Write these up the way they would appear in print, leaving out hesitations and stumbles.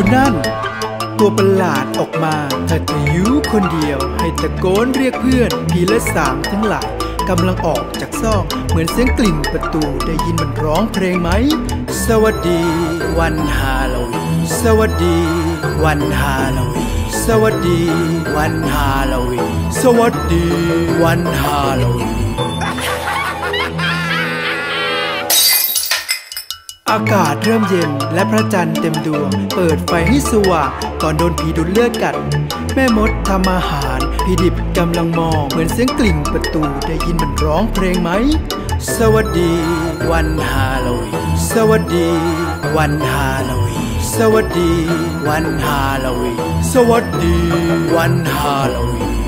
นั่นตัวประหลาดออกมาเธอจะอยู่คนเดียวให้ตะโกนเรียกเพื่อนผีและสางทั้งหลายกำลังออกจากซอกเหมือนเสียงกลิ่นประตูได้ยินมันร้องเพลงไหมสวัสดีวันฮาโลวีนสวัสดีวันฮาโลวีนสวัสดีวันฮาโลวีนสวัสดีวันฮาโลวีนอากาศเริ่มเย็นและพระจันทร์เต็มดวงเปิดไฟให้สว่างก่อนโดนผีดูดเลือดกัดแม่มดทำอาหารพี่ดิบกำลังมองเหมือนเสียงกลิ่นประตูได้ยินมันร้องเพลงไหมสวัสดีวันฮาโลวีนสวัสดีวันฮาโลวีนสวัสดีวันฮาโลวีนสวัสดีวันฮาโลวีน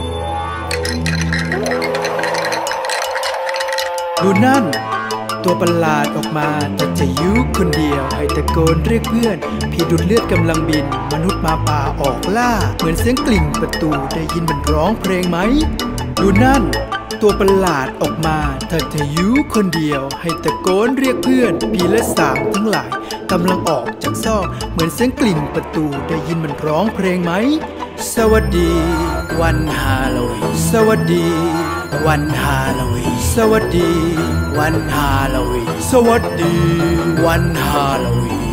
ดูนั่นตัวประหลาดออกมาแต่จะอยู่คนเดียวให้ตะโกนเรียกเพื่อนผีดูดเลือดกำลังบินมนุษย์มาป่าออกล่าเหมือนเสียงกลิ่นประตูได้ยินมันร้องเพลงไหมดูนั่นตัวประหลาดออกมาเธอจะอยู่คนเดียวให้ตะโกนเรียกเพื่อนผีและสางทั้งหลายกำลังออกจากซอกเหมือนเสียงกลิ่นประตูได้ยินมันร้องเพลงไหมสวัสดีวันฮาโลวีนสวัสดีวันฮาโลวีนสวัสดีวันฮาโลวีนสวัสดีวันฮาโลวีน